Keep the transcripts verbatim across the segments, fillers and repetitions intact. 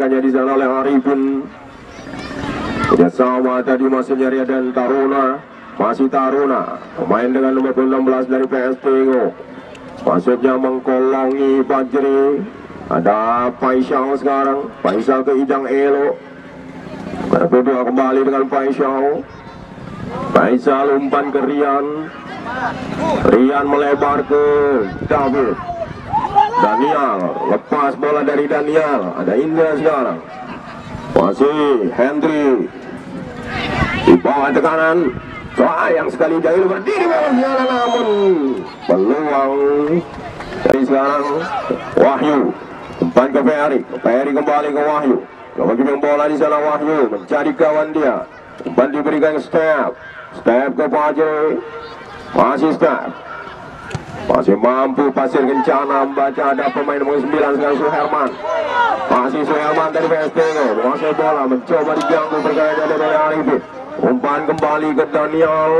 Kanya di sana oleh Arifin. Kerjasama tadi masih Ria dan Taruna. Masih Taruna. Pemain dengan nomor enam belas dari P S Tingo. Maksudnya mengkolongi Fajri. Ada Faisal sekarang. Faisal ke Idang Elo. Berdua kembali dengan Faisal. Faisal umpan ke Rian. Rian melebar ke David. Daniel lepas bola dari Daniel. Ada Indra sekarang. Masih Hendry di bawah tekanan. Sayang sekali Jahil berdiri bawahnya, namun peluang dari sekarang Wahyu umpan ke Ferry. Ferry kembali ke Wahyu. Kemudian bola di sana Wahyu mencari kawan dia. Umpan diberikan ke Step. Step ke Fajri. Masih Step. Masih mampu pasir kencana, membaca ada pemain nomor sembilan sekarang Suherman. Masih Suherman dari P S Tingo. Menguasai bola, mencoba diganggu berkali dari oleh Arifin. Umpan kembali ke Daniel.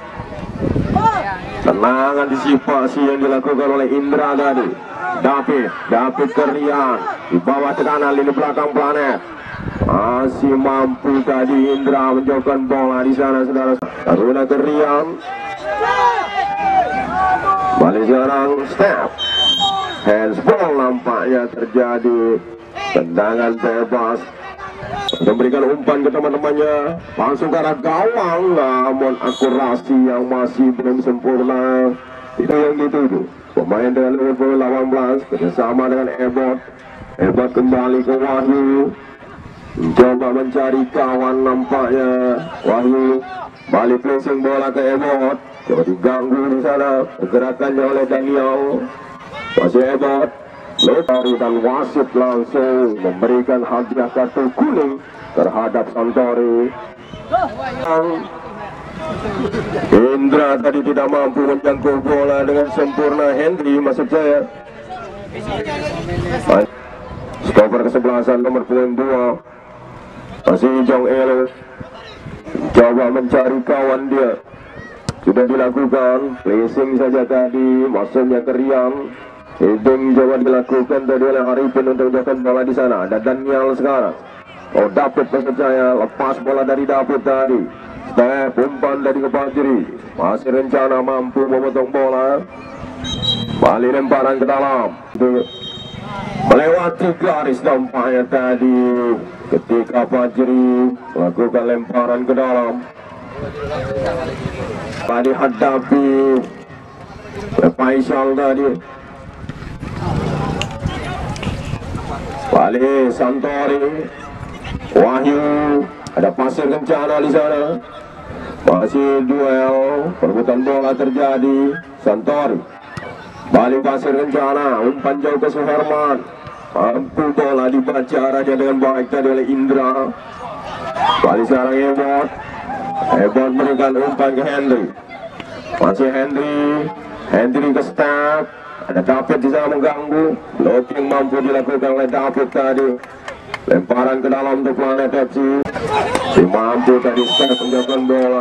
Tenang antisipasi yang dilakukan oleh Indra tadi. David, David ke Rian. Di bawah tekanan lini belakang Planet. Masih mampu tadi Indra menjauhkan bola di sana saudara. Taruna ke Rian. Balik sekarang Step. Handsball nampaknya terjadi. Tendangan bebas. Memberikan umpan ke teman-temannya. Langsung ke arah gawang. Namun akurasi yang masih belum sempurna. Itu yang dituju. Pemain dengan nomor delapan belas kerjasama dengan Ebot. Ebot kembali ke Wahyu. Mencoba mencari kawan nampaknya. Wahyu balik placing bola ke Ebot. Coba diganggu di sana. Gerakannya oleh Daniel. Masih Ebot. Lotari dan wasit langsung memberikan hadiah kartu kuning terhadap Santori. Indra tadi tidak mampu menjangkau bola dengan sempurna. Henry maksud saya. Stopper kesebelasan nomor punggung dua. Masih Jong Elo. Coba mencari kawan dia. Sudah dilakukan. Placing saja tadi. Maksudnya ke Rian. Hidung coba dilakukan tadi oleh Arifin untuk menjauhkan bola di sana. Ada Daniel sekarang. Oh David maksud saya. Lepas bola dari David tadi. Step umpan dari ke Fajri. Masih rencana mampu memotong bola. Balik lemparan ke dalam. Melewati garis nampaknya tadi. Ketika Fajri melakukan lemparan ke dalam. Tadi hadapi Faisal tadi. Balik Santori. Wahyu. Ada pasir kencana di sana. Masih duel. Perebutan bola terjadi. Santori. Balik pasir kencana. Umpan jauh ke Suherman. Mampu bola dibaca arahnya dengan baik tadi oleh Indra. Balik sekarang Ebot. Ebot memberikan umpan ke Henry. Masih Henry. Henry ke Step. Ada David di sana mengganggu. Blocking mampu dilakukan oleh David tadi. Lemparan ke dalam untuk Planet F C. Si mampu tadi Step menjauhkan bola.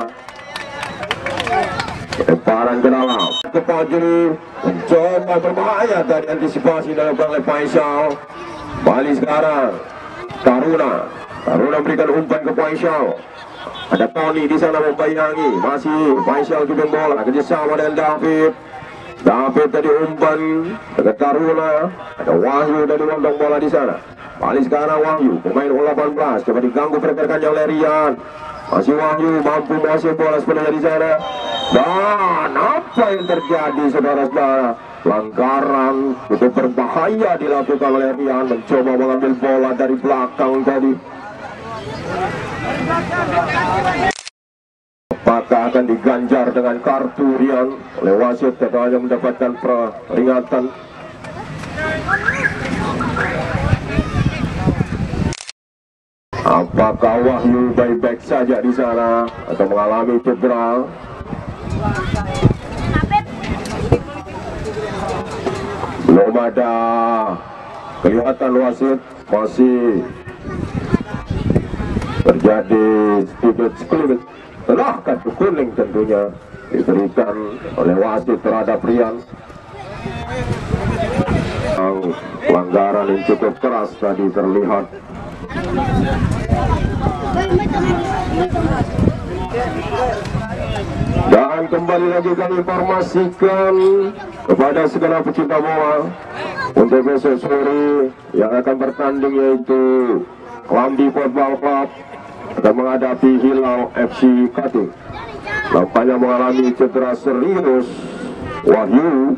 Lemparan ke dalam. Ke Fajri. Mencoba berbahaya tadi antisipasi dilakukan oleh Faisal. Balik sekarang. Taruna. Taruna berikan umpan ke Faisal. Ada Tony di sana membayangi. Masih Faisal juga bola. Kerjasama dengan David. David tadi umpan ke Taruna. Ada Wahyu dari lontong bola di sana. Balik sekarang Wahyu. Pemain U delapan belas. Coba diganggu pergerakannya oleh Rian. Masih Wahyu mampu menguasai bola sebenarnya di sana. Dan apa yang terjadi saudara-saudara? Pelanggaran itu berbahaya dilakukan oleh Rian. Mencoba mengambil bola dari belakang tadi. Apakah akan diganjar dengan kartu Rian oleh wasit atau hanya mendapatkan peringatan? Apakah Wahyu baik-baik saja di sana atau mengalami cedera? Belum ada kelihatan wasit, masih terjadi sedikit sekelumit. Telah kartu kuning tentunya diberikan oleh wasit terhadap Rian. Pelanggaran yang cukup keras tadi terlihat Dan kembali lagi kami informasikan kepada segala pecinta bola untuk besok sore yang akan bertanding yaitu Klambi Football Club akan menghadapi Hilal F C Kating. Nampaknya mengalami cedera serius Wahyu,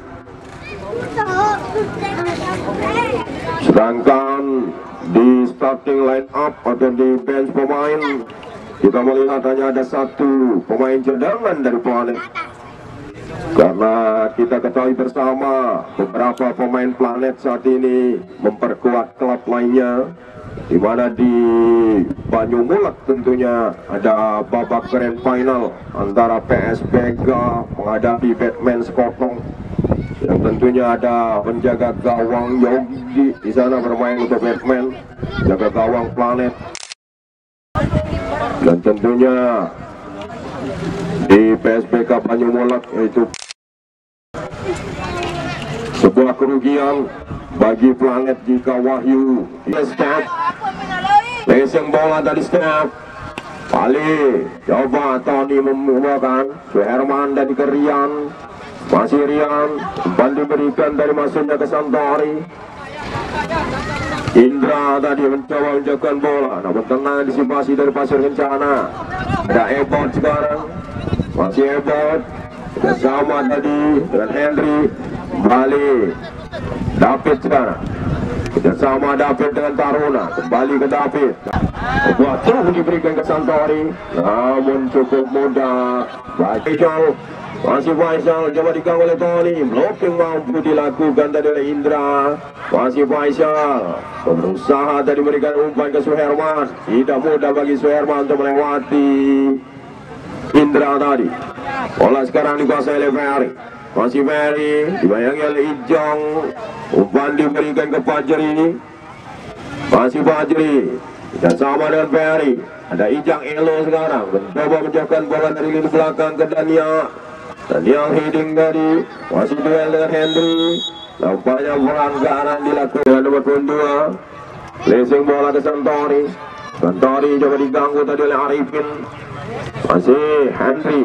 sedangkan di starting line up atau di bench pemain kita melihat hanya ada satu pemain cadangan dari Planet, karena kita ketahui bersama beberapa pemain Planet saat ini memperkuat klub lainnya, di mana di Banyumulak tentunya ada babak grand final antara P S B G menghadapi Batman Sekotong, yang tentunya ada penjaga gawang Yogi di sana bermain untuk Batman, jaga gawang Planet. Dan tentunya di P S B K Banyumulak yaitu sebuah kerugian bagi Planet jika Wahyu leseng bola dari step Ali coba Tony membuahkan Suherman dari Rian, masih Rian umpan diberikan dari masuknya ke Santori. Indra tadi mencoba menjauhkan bola, namun tenang disipasi dari Pasir Kencana. Ada Ebot sekarang, masih Ebot bersama tadi dengan Henry. Kembali David sekarang, bersama David dengan Taruna. Kembali ke David, buat terus diberikan ke Santori, namun cukup mudah bagi Faisal. Masih Faisal coba diganggu oleh Tony, blocking mampu dilakukan tadi oleh Indra. Masih Faisal berusaha tadi memberikan umpan ke Suherman, tidak mudah bagi Suherman untuk melewati Indra tadi. Bola sekarang dikuasai oleh Ferry, masih Ferry dibayangi oleh Ijong, umpan diberikan ke Fajri, masih Fajri dan sama dengan Ferry. Ada Ijang Elo sekarang mencoba menjauhkan bola dari lini belakang ke Dania. Dan yang heading tadi masih duel dengan Henry. Nampaknya pelanggaran dilakukan nomor dua. Lesing bola ke Santori. Santori coba diganggu tadi oleh Arifin. Masih Henry.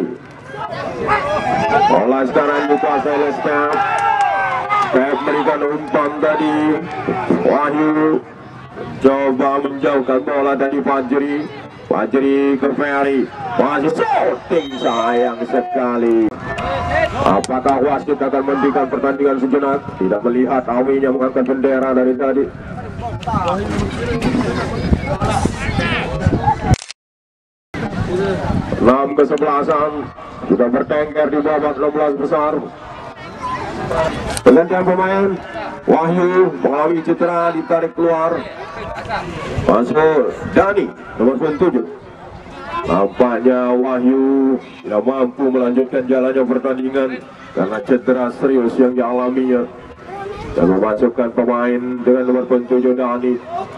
Bola sekarang dikuasai oleh Steph. Steph berikan umpan tadi. Wahyu coba menjauhkan bola dari Fajri. Fajri ke Ferry, masih shooting, sayang sekali. Apakah wasit akan menghentikan pertandingan sejenak? Tidak melihat Awinya mengangkat bendera dari tadi. enam kesebelasan sudah bertengger di babak enam belas besar. Pergantian pemain, Wahyu mengalami cedera, ditarik keluar. Masuk Dani nomor tujuh. Nampaknya Wahyu tidak mampu melanjutkan jalannya pertandingan karena cedera serius yang dialaminya, dan memasukkan pemain dengan nomor tujuh Dani.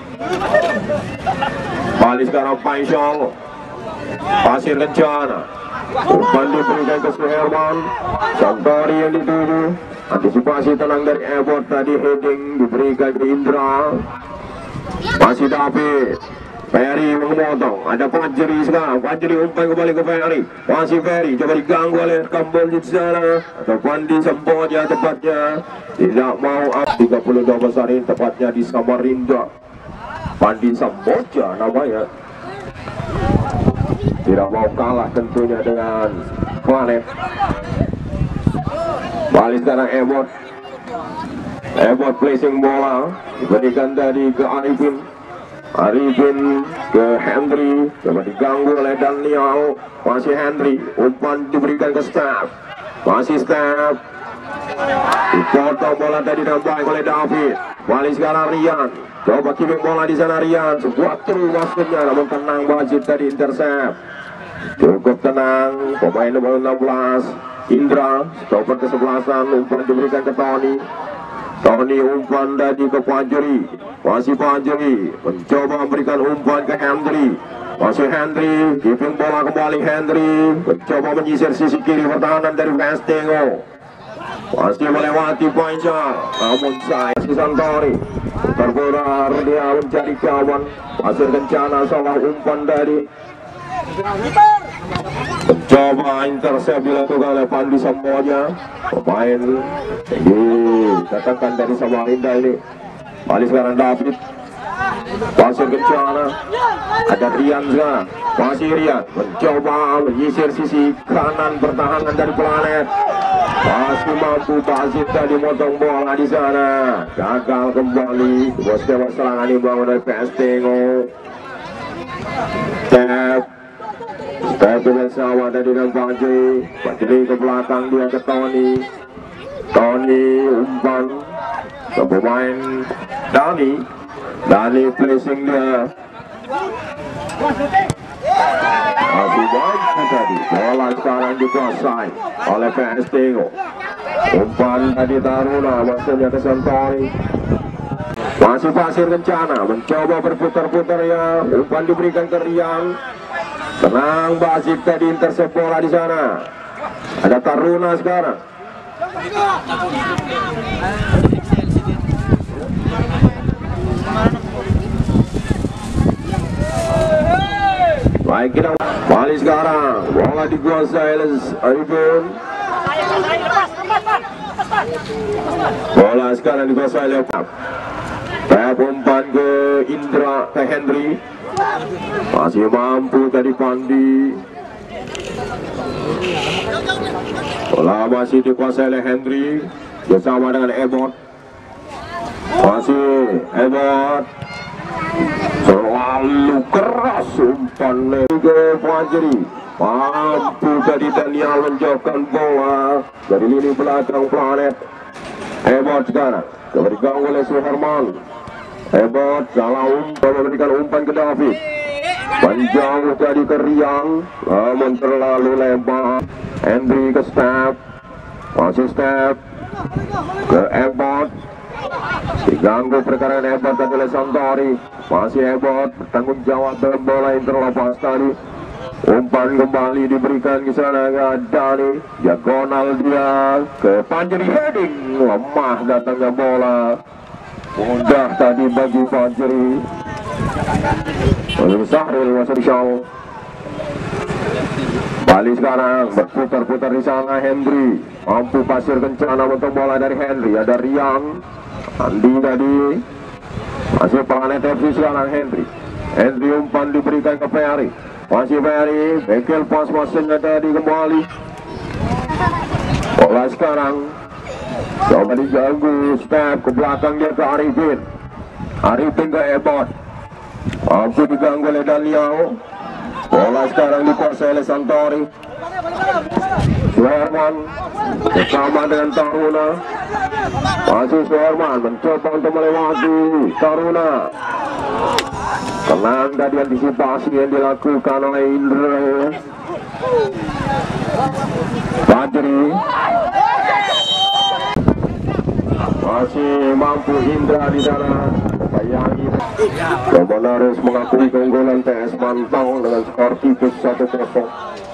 Balik sekarang Faisal, Pasir Kencana, umpan diberikan ke Suherman. Santori yang dituju, antisipasi tenang dari Ebot tadi, heading diberikan ke Indra. Masih David, Ferry memotong, ada Fajri sekarang. Fajri umpan kembali ke Ferry, masih Ferry coba diganggu oleh Kambol di sana atau Pandi Semboja tepatnya, tidak mau up. Tiga puluh dua besar ini tepatnya di Samarinda. Pandi Semboja namanya, tidak mau kalah tentunya dengan Planet. Balik sekarang Ebot. Ebot placing bola diberikan tadi ke Arifin. Arifin ke Henry, coba diganggu oleh Daniel. Masih Henry, umpan diberikan ke Steph. Masih Steph, dipotong bola tadi dan baik oleh David. Balik sekarang Rian, coba kirim bola di sana Rian. Sebuah true maksudnya, namun tenang wasit tadi intercept. Cukup tenang pemain nomor enam belas Indra, stopper kesebelasan, umpan diberikan ke Tony. Tony umpan tadi ke Fajri, masih Fajri mencoba memberikan umpan ke Henry. Masih Henry, giving bola kembali Henry, mencoba menyisir sisi kiri pertahanan dari Westingo. Masih melewati Faisal, namun saya si Santori. Terputar dia mencari kawan. Pasir kencana salah umpan dari mencoba intercept dilakukan oleh Pandi Samboja. Pemain dikatakan dari Samarinda ini. Balik sekarang David. Pasir kencana. Ada Rian sekarang. Masih Rian mencoba menyisir sisi kanan pertahanan dari Planet. Masih mampu Basit tadi motong bola di sana. Gagal kembali. Bos skema serangan dibangun oleh P S Tengo. Tap. Tap bersama tadi dengan Fajri. Fajri ke belakang dia ke Tony. Tony umpan ke pemain Dani. Dani placing dia. Masih mampu tadi. Bola sekarang dikuasai oleh P S Tengo. Umpan tadi Taruna maksudnya ke Santori. Masih Pasir kencana mencoba berputar-putar ya. Umpan diberikan ke Rian. Tenang Basit tadi intercept bola di sana. Ada Taruna sekarang. Baik kita balik sekarang. Bola dikuasai oleh Arifin. Bola sekarang dikuasai oleh Pap. Pap umpan ke Indra ke Henry. Masih mampu tadi Pandi. Bola masih dikuasai oleh Henry bersama dengan Ebot. Masih Ebot. Selalu keras umpan ke Fajri. Mampu tadi Daniel menjauhkan bola dari lini belakang Planet. Ebot sekarang diberikan oleh Suherman. Ebot salah umpan memberikan umpan ke David. Menjauh tadi ke Riang, namun terlalu lebar. Henry ke Step. Masih Step ke Ebot. Diganggu perkara Ebot tadi oleh Santori. Masih Ebot bertanggung jawab dalam bola yang terlepas tadi. Umpan kembali diberikan ke sana ke Dani. Diagonal dia ke Fajri heading. Lemah datangnya bola. Mudah tadi bagi Fajri. Oleh Sahrul Wasrisyal. Balik sekarang berputar-putar di sana Henry. Mampu Pasir kencana untuk bola dari Henry. Ada Riang. Andi tadi. Masih Planet F C sekarang Henry. Henry umpan diberikan ke Ferry. Masih Ferry. Bekel pas masuknya tadi kembali. Bola sekarang. Coba diganggu. Step ke belakang dia ke Arifin. Arifin ke Ebot. Mampu diganggu oleh Daniel. Bola sekarang dikuasai oleh Santori. Suherman bersama dengan Taruna. Masih Suherman mencoba untuk melewati Taruna. Tenang tadi antisipasi yang dilakukan oleh Indra. Fajri. Masih mampu Indra di sana. Bayangi. Coba harus mengakui keunggulan P S Mantau dengan skor tipis satu kosong.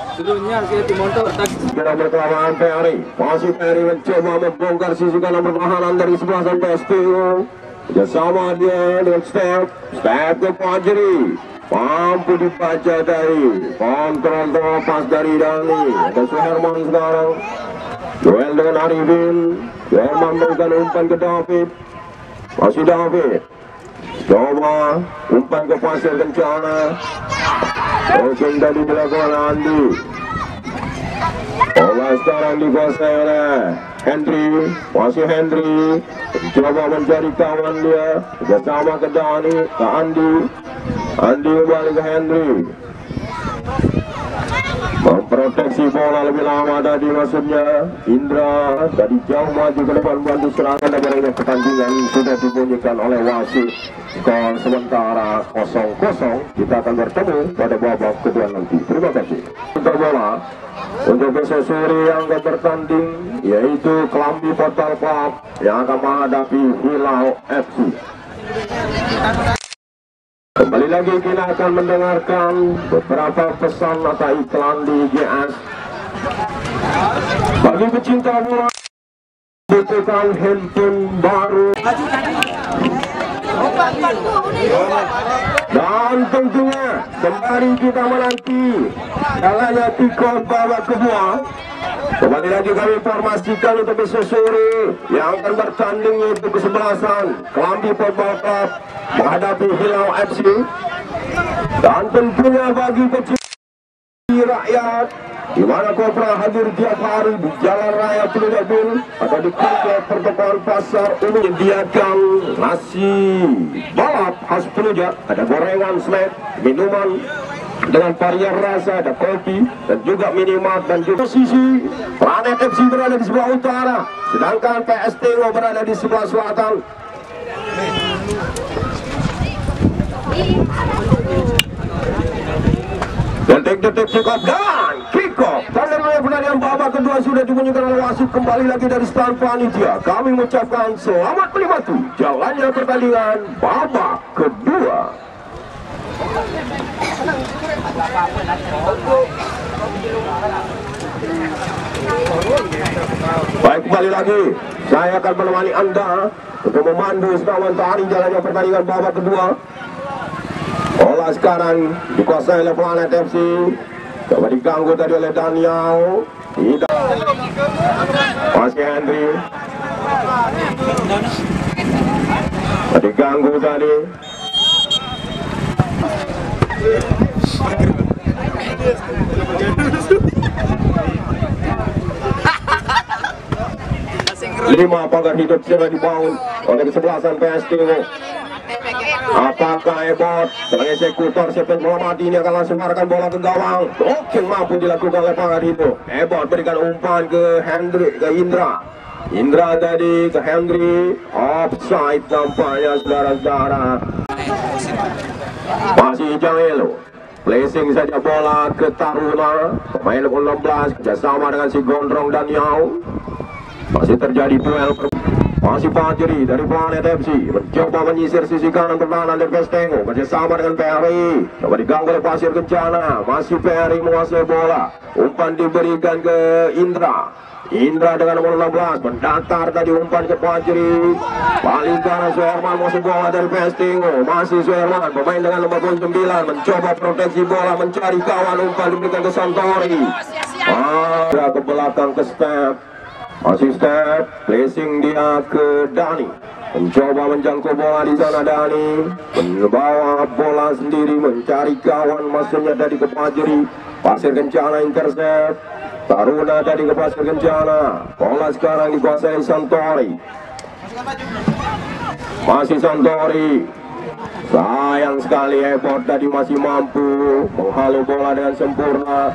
Kita berkelamaan Ferry. Masih Ferry mencoba membongkar sisi kanan pertahanan dari sebelah P S P U. Bersama dia dengan Step. Step ke Fajri. Mampu dibaca dari kontrol terlepas dari Dani. Ada Suherman sekarang. Duel dengan Arifin. Suherman memberikan umpan ke David. Masih David. Coba umpan ke Pasir kencana. Mungkin tadi dilakukan Andi. Bola sekarang dikuasai oleh Henry. Masih Henry. Coba mencari kawan dia. Bersama ke Dani. Ke Andi. Andi kembali ke Henry. Memproteksi bola lebih lama tadi maksudnya. Indra tadi jauh maju ke depan bantu serangan dan akhirnya pertandingan sudah dibunyikan oleh wasit. Skor sementara kosong kosong. Kita akan bertemu pada babak kedua nanti. Terima kasih. Untuk bola untuk besok sore yang akan bertanding yaitu Kelambi Portal Club yang akan menghadapi Hilal F C. Kembali lagi kita akan mendengarkan beberapa pesan atau iklan di G S. Bagi pecinta bola, butuhkan handphone baru. Dan tentunya kembali kita menanti jalannya kick-off babak kedua. Kembali lagi kami informasikan untuk besok sore yang akan bertanding yaitu kesebelasan Kelambi Football Club menghadapi Hilau F C. Dan tentunya bagi kecil rakyat di mana Kopra hadir tiap hari di Jalan Raya Peludabil atau di komplek pertokohan pasar umum, menyediakan nasi balap khas Pelujak, ada gorengan, snack, minuman dengan varian rasa, ada kopi dan juga minimart dan juga posisi Planet F C berada di sebelah utara, sedangkan P S T O berada di sebelah selatan. Detik-detik kick-off dan kick-off pertandingan pertandingan babak kedua sudah dibunyikan oleh wasit. Kembali lagi dari stand panitia kami mengucapkan selamat menikmati jalannya pertandingan babak kedua. Baik, kembali lagi saya akan menemani Anda untuk memandu senawan tari jalannya pertandingan babak kedua. Bola sekarang dikuasai oleh Planet F C. Coba diganggu tadi oleh Daniel. Tidak. Masih Henry. Diganggu tadi. Lima pagar hidup sudah dibangun oleh kesebelasan P S T O. Apakah Ebot sebagai eksekutor siapa Muhammad ini akan langsung mengarahkan bola ke gawang? Blocking mampu dilakukan oleh pagar itu. Ebot berikan umpan ke Hendry, ke Indra. Indra tadi ke Hendry. Offside nampaknya saudara-saudara. Masih Jangelo. Placing saja bola ke Taruna. Pemain enam belas kerjasama dengan si Gondrong dan Yao. Masih terjadi duel. Masih Fajri dari Planet F C mencoba menyisir sisi kanan pertahanan dari Pestengo bersama dengan Perry. Coba diganggu oleh Pasir Kencana. Masih Perry menguasai bola. Umpan diberikan ke Indra. Indra dengan nomor enam belas mendatar tadi umpan ke Fajri. Paling kanan Suherman menguasai bola dari Pestengo. Masih Suherman pemain dengan nomor sembilan mencoba proteksi bola mencari kawan. Umpan diberikan ke Santori. Ah, ke belakang ke Step. Masih Step, placing dia ke Dani. Mencoba menjangkau bola di sana Dani. Membawa bola sendiri mencari kawan, masuknya tadi ke Fajri. Pasir Kencana intercept. Taruna tadi ke Pasir Kencana. Bola sekarang dikuasai Santori. Masih Santori. Sayang sekali Ebot tadi masih mampu menghalau bola dengan sempurna.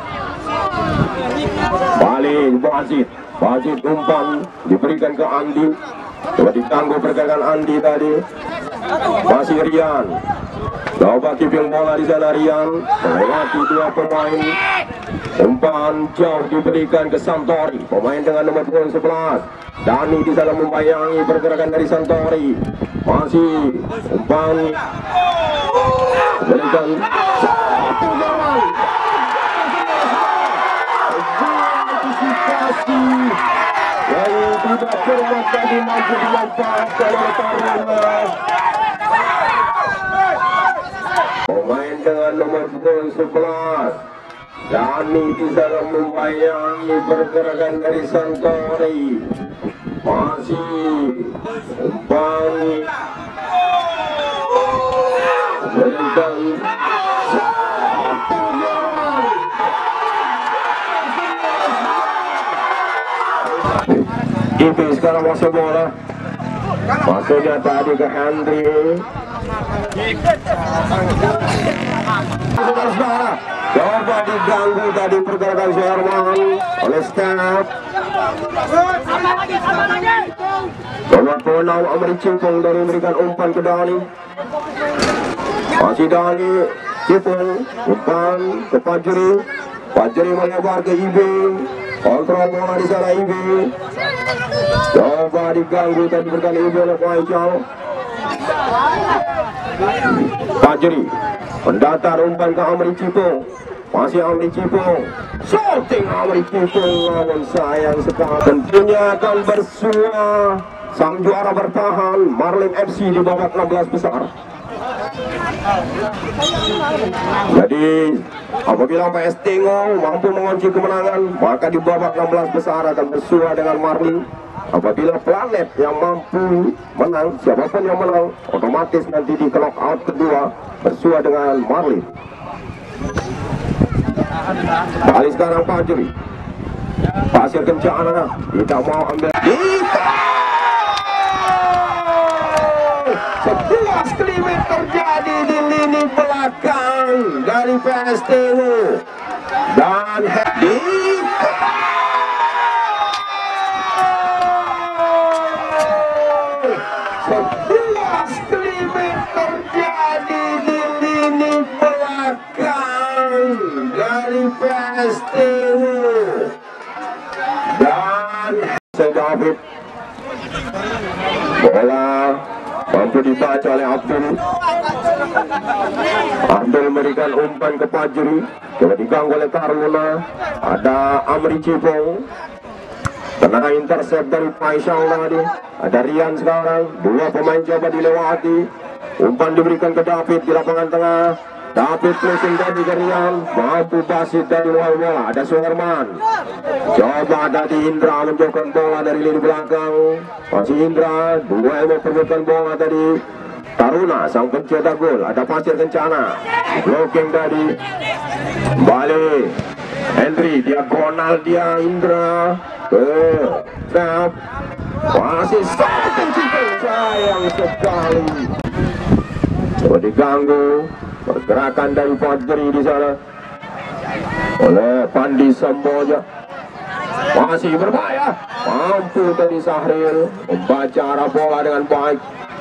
Balik Basit. Basit umpan diberikan ke Andi. Coba ditangguh pergerakan Andi tadi. Masih Rian. Coba keeping bola di sana Rian. Melewati dua pemain. Umpan jauh diberikan ke Santori. Pemain dengan nomor sebelas. Dani di sana membayangi pergerakan dari Santori. Masih umpan berikan satu gol. Yang tidak cermat tadi mampu dimanfaatkan oleh Taruna. Pemain dengan nomor sebelas Dani di sana membayangi pergerakan dari Santori. Masih umpan berikan Ipi sekarang masuk bola. Masuknya tadi ke Hendry. Saudara-saudara, coba diganggu tadi pergerakan Sherman oleh Step. Coba Ponau Amri Cipung dari memberikan umpan ke Dani. Masih Dani Cipung, umpan ke Fajri. Fajri melebar ke Ibi. Kontrol bola di sana Ibi. Coba diganggu tadi berkali Ibi oleh Faisal. Fajri mendatar umpan ke Amri Cipung. Masih Amri Cipung. Shooting Amri Cipung, namun sayang sekali. Tentunya akan bersua sang juara bertahan Marlin F C di babak enam belas besar. Jadi apabila P S Tingo mampu mengunci kemenangan, maka di babak enam belas besar akan bersua dengan Marlin. Apabila Planet yang mampu menang, siapapun yang menang otomatis nanti di knockout kedua bersua dengan Marlin. Balik sekarang Fajri, pasir kencana tidak mau ambil. Sebuah skrimit terjadi di lini belakang dari P S Tingo dan Hedi. Sebuah skrimit terjadi di lini belakang dari P S Tingo dan David. Bola mampu dibaca oleh Abdul. Abdul memberikan umpan ke Fajri, coba diganggu oleh Taruna. Ada Amri Cipong, kena intercept dari Faisal tadi. Ada Rian sekarang, dua pemain coba dilewati. Umpan diberikan ke David di lapangan tengah. David placing tadi ke Rian, mampu basit dari luar bola. Ada Suherman, coba dari Indra menjauhkan bola dari lini belakang. Masih Indra, dua yang memperbutkan bola tadi. Taruna sang pencetak gol. Ada pasir kencana, blocking tadi. Balik Henry, diagonal dia Indra ke snap. Masih satu cincin, sayang sekali. Coba diganggu pergerakan dari Fajri di sana oleh Pandi Samboja. Masih berbahaya, mampu tadi Sahril membaca arah bola dengan baik.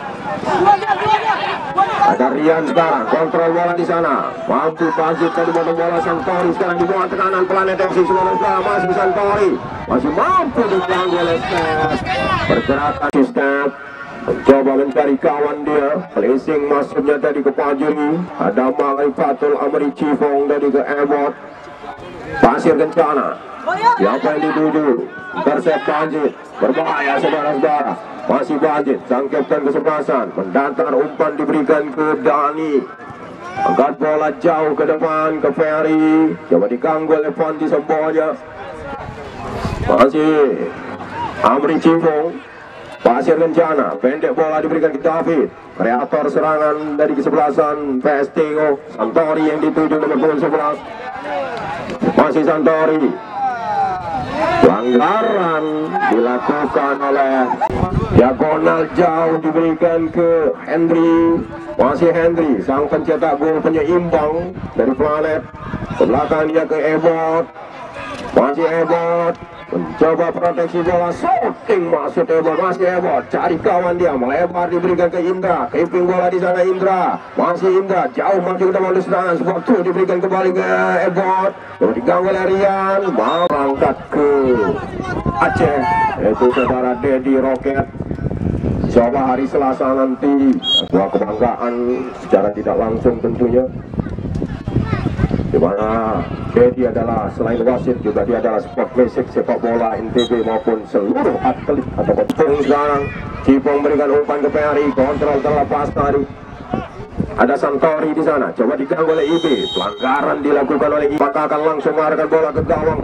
Ada Rian sekarang, kontrol bola di sana, mampu Fajri tadi memotong bola. Santori sekarang di bawah tekanan Planet F C. Semoga masih Santori, masih mampu diganggu oleh Steph. Pergerakan Steph mencoba mencari kawan dia, placing masuknya tadi ke Fajri. Ada Marifatul Amri Cifong tadi ke Ebot. Pasir kencana, siapa yang dituju? Intercept Banjit, berbahaya saudara-saudara. Masih Banjit, sang kapten kesebelasan, mendatar umpan diberikan ke Dani. Angkat bola jauh ke depan ke Ferry, coba diganggu oleh Fandi Samboja. Masih Amri Cifong, pasir kencana, pendek bola diberikan ke David. Kreator serangan dari kesebelasan P S Tingo, Santori yang dituju nomor punggung sebelas. Masih Santori. Pelanggaran dilakukan oleh diagonal jauh diberikan ke Henry. Masih Henry, sang pencetak gol penyeimbang dari Planet. Ke belakang dia ke Ebot. Masih Ebot, mencoba proteksi bola, shooting masuk Ebot. Masih Ebot, cari kawan dia, melebar diberikan ke Indra. Keeping bola di sana Indra. Masih Indra, jauh maju ke depan serangan. Waktu diberikan kembali ke Ebot. Lalu diganggu oleh Rian, mau angkat ke Aceh, yaitu saudara Dedi Roket. Coba hari Selasa nanti, sebuah kebanggaan secara tidak langsung tentunya, di mana Dedi adalah selain wasit juga dia adalah sport basic sepak bola N T B maupun seluruh atlet atau pemain. Sekarang Cipong memberikan umpan ke P R I, kontrol terlepas tadi. Ada Santori di sana, coba diganggu oleh I B. Pelanggaran dilakukan oleh I B, maka akan langsung mengarahkan bola ke gawang.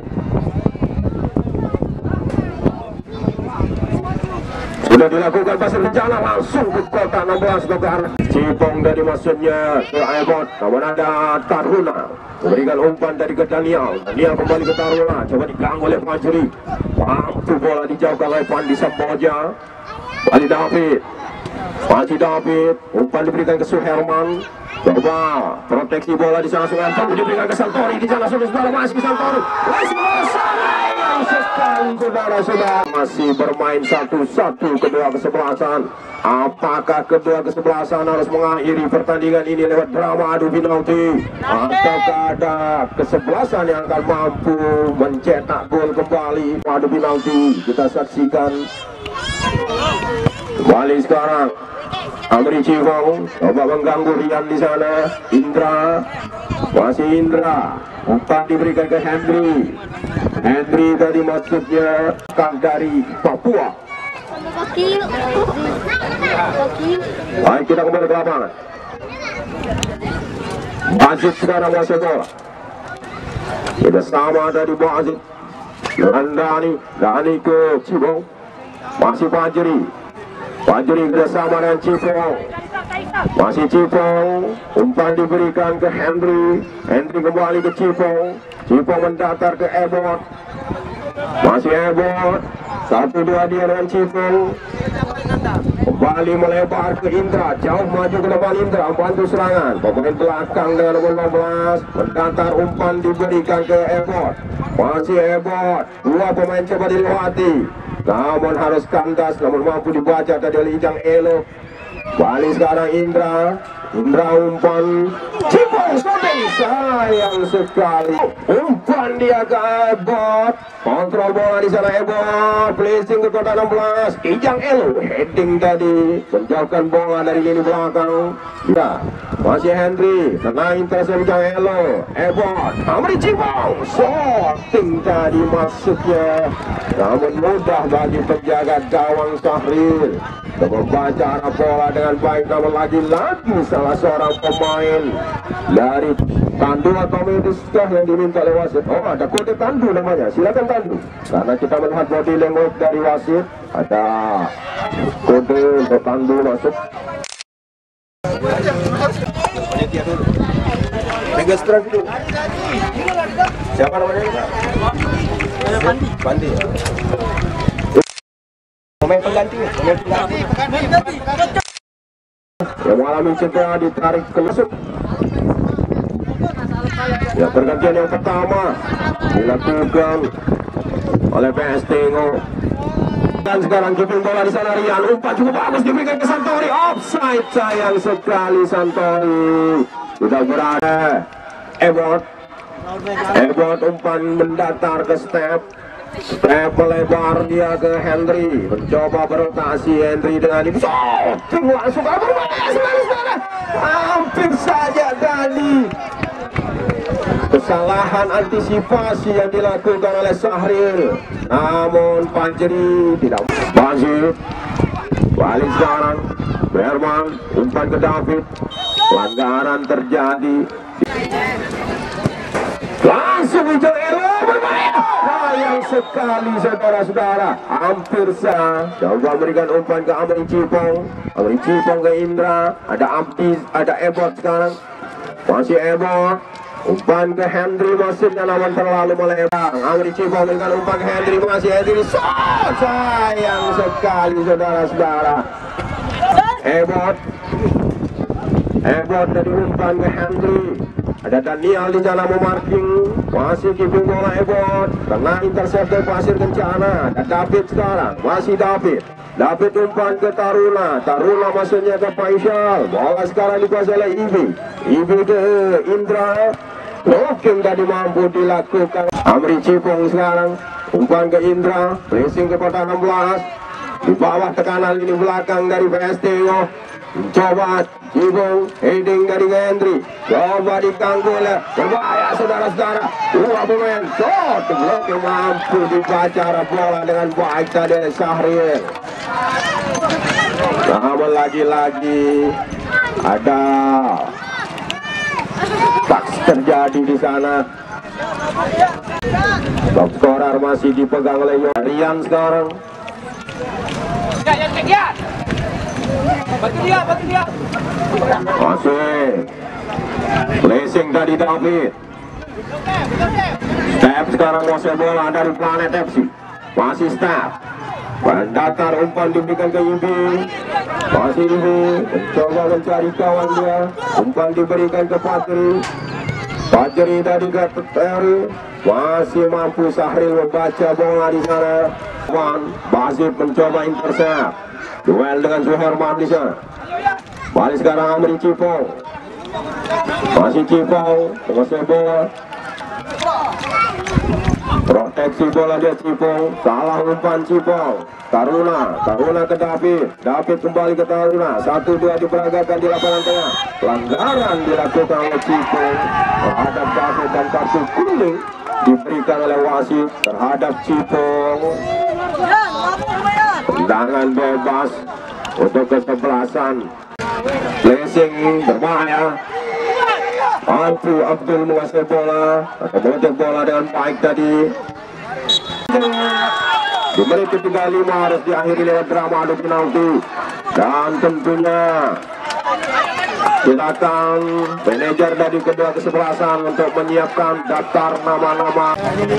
Sudah dilakukan pasir rencana langsung ke kotak enam belas ke arah Cipong dari maksudnya ke Ebot. Namun ada Taruna memberikan umpan dari ke Daniel. Daniel kembali ke Taruna, coba diganggu oleh Fajri. Mampu bola dijauhkan oleh Pandi Samboja. Bali David, masih David, umpan diberikan ke Suherman. Coba proteksi bola di sana, Suherman diberikan ke Santori di sana, saudara masih ke Santori. Sayang sekali saudara-saudara, masih bermain satu-satu kedua kesebelasan. Apakah kedua kesebelasan harus mengakhiri pertandingan ini lewat drama adu penalti, ataukah ada kesebelasan yang akan mampu mencetak gol kembali adu penalti? Kita saksikan kembali sekarang. Amri Cifong coba mengganggu Rian di sana. Indra, masih Indra, umpan diberikan ke Henry. Henry tadi maksudnya kang dari Papua. Baik, kita kembali ke lapangan. Bazid sekarang masih bola. Kita sama ada di Bazid dengan Dani. Dani ke Cibong. Masih Fajri. Fajri bersama dengan Cipong. Masih Cipong. Umpan diberikan ke Henry. Henry kembali ke Cipong. Cipong mendatar ke Ebot. Masih Ebot. Satu dua dia dengan Cipong. Kembali melebar ke Indra. Jauh maju ke depan Indra. Membantu serangan. Pemain belakang dengan nomor enam belas. Mendatar umpan diberikan ke Ebot. Masih Ebot. Dua pemain coba dilewati. Namun harus kandas. Namun mampu dibaca tadi oleh Ijang Elo. Balik sekarang Indra. Indra umpan. Cipong shooting. Sayang sekali. Umpan dia ke Ebot. Kontrol bola di sana Ebot. Placing ke kotak enam belas. Ijang Elo. Heading tadi. Menjauhkan bola dari lini belakang. Ya. Masih Henry. Kena intercept Ijang Elo. Ebot. Amri Cipong. Shooting tadi masuknya. Namun mudah bagi penjaga gawang Syahril. Membaca arah bola dengan baik. Namun lagi-lagi salah seorang pemain dari Tandu atau Mediskah yang diminta oleh wasit. Oh, ada kode Tandu namanya. Silakan Tandu. Karena kita melihat body language dari wasit, ada kode untuk Tandu masuk. Mega strike dulu. Siapa namanya? Bandi. Bandi. Pemain pengganti. Pemain pengganti. Yang mengalami cedera ditarik ke masuk. Ya, pergantian yang pertama dilakukan oleh P S Tingo. Dan sekarang keeping bola di sana Rian. Umpan cukup bagus diberikan ke Santori. Offside, sayang sekali Santori. Sudah berada. Ebot. Ebot umpan mendatar ke Step. Step melebar dia ke Henry. Mencoba berotasi Henry dengan ini. Shooting langsung ke berbahaya. Hampir saja Dani. Kesalahan antisipasi yang dilakukan oleh Syahril. Namun Fajri tidak. Bazid. Balik sekarang. Berman. Umpan ke David. Pelanggaran terjadi. Langsung Ijang Elo berbahaya. Sayang sekali saudara-saudara. Hampir saja. Coba memberikan umpan ke Amri Cipong. Amri Cipong ke Indra. Ada Abdi, ada Ebot sekarang. Masih Ebot. Umpan ke Henry masuknya namun terlalu melebar. Amri Cipong memberikan umpan ke Henry. Masih Henry. So, sayang sekali saudara-saudara. Ebot. Ebot dari umpan ke Henry. Ada Daniel di sana memarking. Masih keeping bola Ebot. Kena intercept Pasir Kencana. Ada David sekarang. Masih David. David umpan ke Taruna. Taruna masuknya ke Faisal. Bola sekarang dikuasai oleh Ibi. Ibi ke Indra. Blocking tadi mampu dilakukan. Amri Cipong sekarang. Umpan ke Indra. Placing ke kotak enam belas. Di bawah tekanan lini belakang dari P S Tingo. Coba Cipong. Heading dari Henry. Coba diganggu oleh berbahaya saudara-saudara. Dua pemain. Shot. Blocking mampu dibaca arah bola dengan baik tadi oleh Syahril. Namun lagi-lagi ada tak terjadi di sana. Top scorer masih dipegang oleh Rian sekarang. Masih placing tadi David. Step sekarang masih bola dari Planet F C. Masih Step. Mendatar umpan diberikan ke Yubi. Masih Yubi mencoba mencari kawan dia. Umpan diberikan ke Fajri. Fajri tadi ke Terry. Masih mampu Syahril membaca bola di sana. Wan Bazid mencoba intercept. Duel dengan Suherman di sana. Balik sekarang Amri Cipong. Masih Cipong menguasai bola. Proteksi bola dia Cipong. Salah umpan Cipong. Taruna, Taruna ke David. David kembali ke Taruna. Satu dua diperagakan di lapangan tengah. Pelanggaran dilakukan oleh Cipong terhadap David dan kartu kuning diberikan oleh wasit terhadap Cipong. Tendangan bebas untuk kesebelasan. Blessing berbahaya. Mampu Abdul menguasai bola atau mengejek bola dengan baik tadi. Di menit ke tiga puluh lima harus diakhiri lewat drama adu penalti. Dan tentunya silakan manajer dari kedua kesebelasan untuk menyiapkan daftar nama-nama.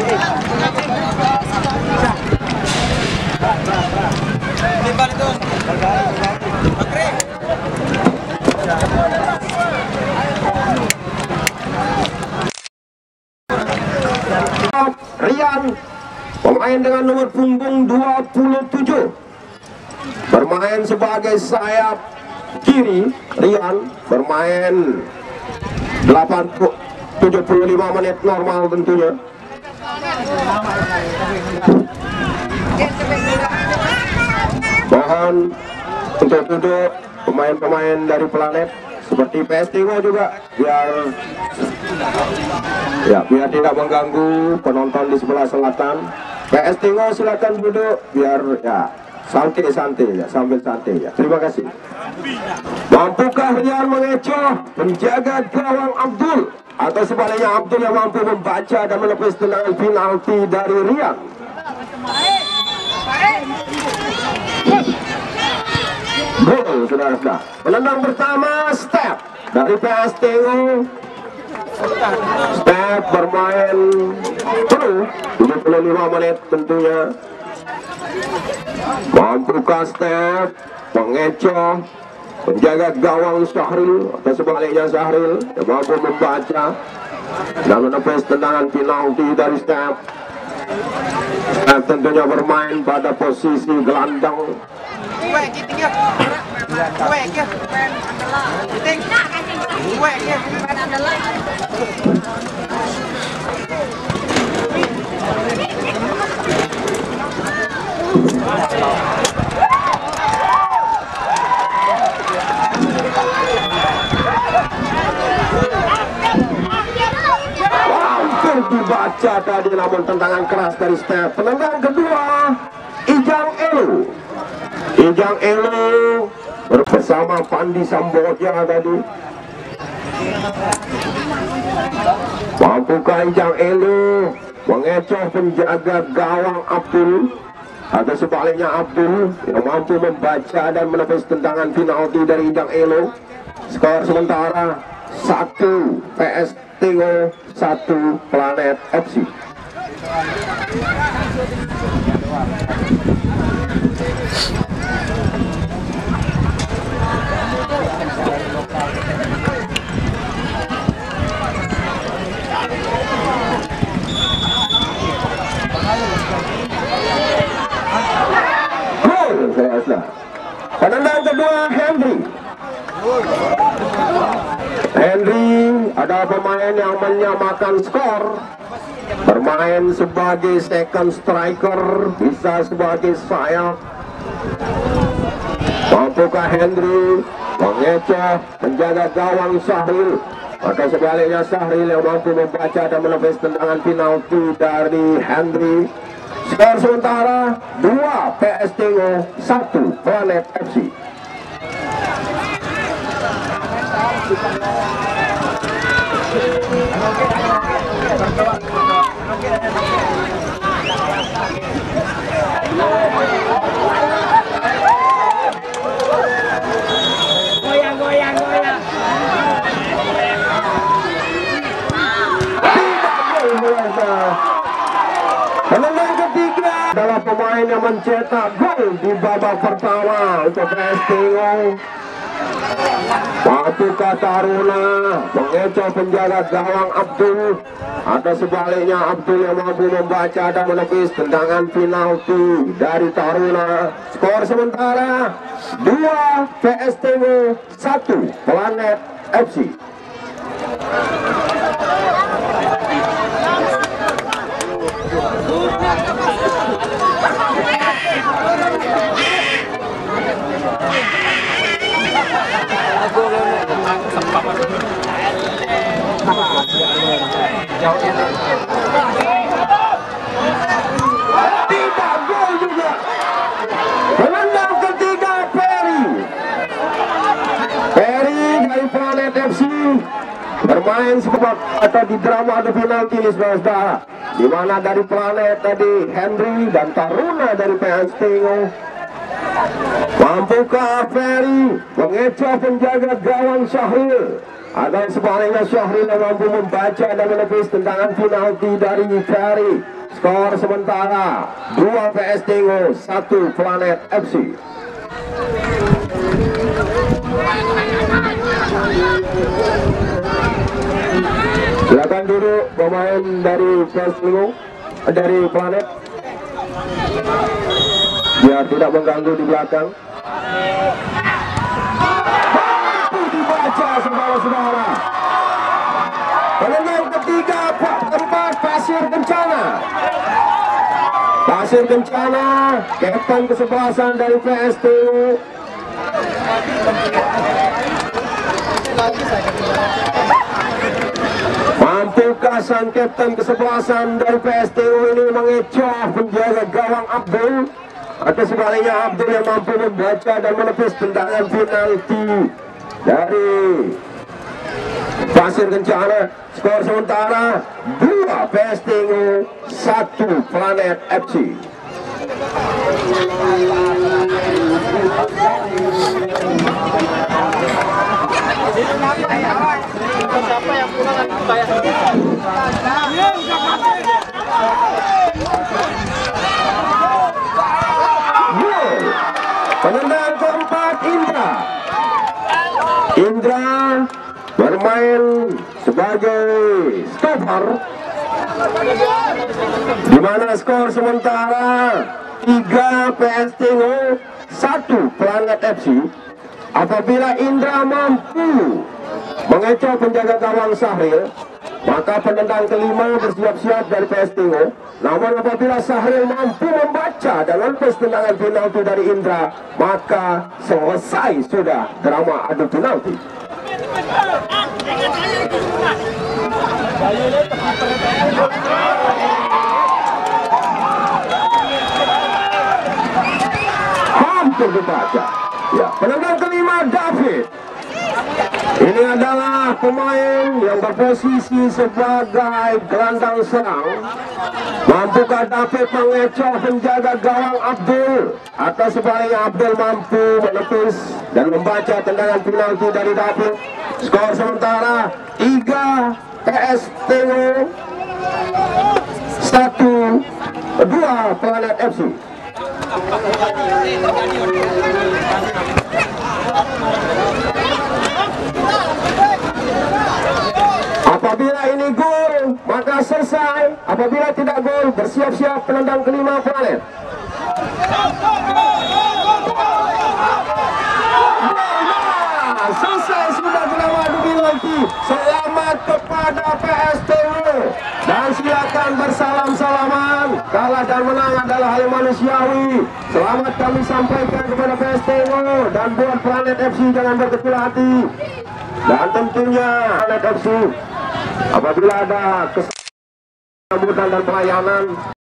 Rian, pemain dengan nomor punggung dua puluh tujuh, bermain sebagai sayap kiri. Rian bermain delapan puluh tujuh puluh lima menit normal tentunya. Mohon untuk duduk pemain-pemain dari planet seperti P S Tingo juga, biar ya biar tidak mengganggu penonton di sebelah selatan. P S Tingo silakan duduk biar ya santai-santai ya, sambil santai ya. Terima kasih. Mampukah Rian mengecoh penjaga gawang Abdul, atau sebaliknya Abdul yang mampu membaca dan menepis tendangan penalti dari Rian? Gol, saudara-saudara. Penendang pertama step dari P S Tingo. Step bermain penuh tujuh puluh lima menit tentunya. Mampukah Step mengecoh penjaga gawang Syahril, atau sebaliknya Syahril yang mampu membaca dan menepis tendangan penalti dari Step. Step tentunya bermain pada posisi gelandang. Dibaca tadi, namun tendangan keras dari Step. Penendang kedua Ijang Elu. Ijang Elu bersama Pandi Samboja tadi. Mampukah Ijang Elu mengecoh penjaga gawang Abdul, atau sebaliknya Abdul yang mampu membaca dan menepis tendangan penalti dari Ijang Elu? Skor sementara satu P S Tingo, satu Planet F C. Gol, saudara. Penendang kedua Henry. Henry ada pemain yang menyamakan skor, bermain sebagai second striker, bisa sebagai sayap. Mampukah Henry mengecoh penjaga gawang Syahril, atau sebaliknya Syahril yang mampu membaca dan menepis tendangan penalti dari Henry? Skor sementara dua P S Tingo, satu Planet F C. Goyang, goyang, goyang. Penendang ketiga adalah pemain yang mencetak gol di babak pertama untuk P S Tingo. Mampukah Taruna mengecoh penjaga gawang Abdul, atau sebaliknya Abdul yang mampu membaca dan menepis tendangan penalti dari Taruna? Skor sementara dua P S Tingo, satu Planet F C. Tidak gol juga. Planet F C bermain sebab atau di drama adu penalti ini saudara, di mana dari Planet tadi Henry dan Taruna dari P S Tengo. Mampukah Ferry mengecoh penjaga gawang Syahril? Atau sebaliknya Syahril yang mampu membaca dan menepis tendangan penalti dari Ferry. Skor sementara dua P S Tengo, satu Planet F C. Silakan duduk pemain dari P S Tengo, dari Planet, biar tidak mengganggu di belakang. Dibaca saudara-saudara. Penendang ketiga tempat Pasir Kencana. Pasir Kencana, kapten kesebelasan dari P S Tengo. Mampukah sang kapten kesebelasan dari P S Tengo ini mengecoh penjaga gawang Abdul? Atau sebaliknya Abdul yang mampu membaca dan menepis tendangan penalti dari Pasir Kencana. Skor sementara dua P S Tengo, satu Planet F C. Siapa yang pulang nanti bayar? Penendang keempat Indra. Indra bermain sebagai stopper, di mana skor sementara tiga P S Tengo, satu Planet F C. Apabila Indra mampu mengecoh penjaga gawang Syahril, maka penendang kelima bersiap-siap dari P S Tengo. Namun apabila Syahril mampu membaca dan lepas tendangan penalti dari Indra, maka selesai sudah drama adu penalti. Hampir dibaca. Ya, penendang kelima David. Ini adalah pemain yang berposisi sebagai gelandang serang. Mampukah David mengecoh penjaga gawang Abdul? Atau sebaliknya Abdul mampu menepis dan membaca tendangan penalti dari David? Skor sementara tiga P S Tengo, satu dua Planet F C. Apabila ini gol, maka selesai. Apabila tidak gol, bersiap-siap penendang kelima Planet. Nah, selesai sudah drama adu penalti. Selamat kepada P S Tengo dan silakan bersalam-salaman. Kalah dan menang adalah hal manusiawi. Selamat kami sampaikan kepada P S Tengo, dan buat Planet F C jangan berkecil hati. Dan tentunya Planet F C, apabila ada kesambutan dan pelayanan